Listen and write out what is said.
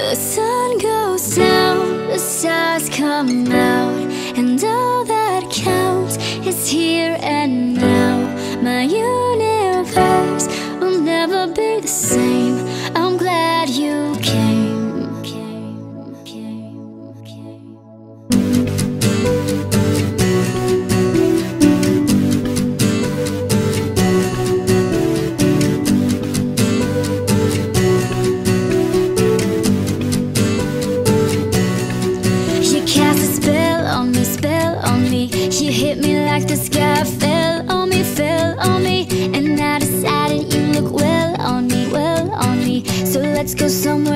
The sun goes down, the stars come out, and all that counts is here and now. My universe will never be the same. I'm glad you came. You hit me like the sky fell on me, and I decided you look well on me, So let's go somewhere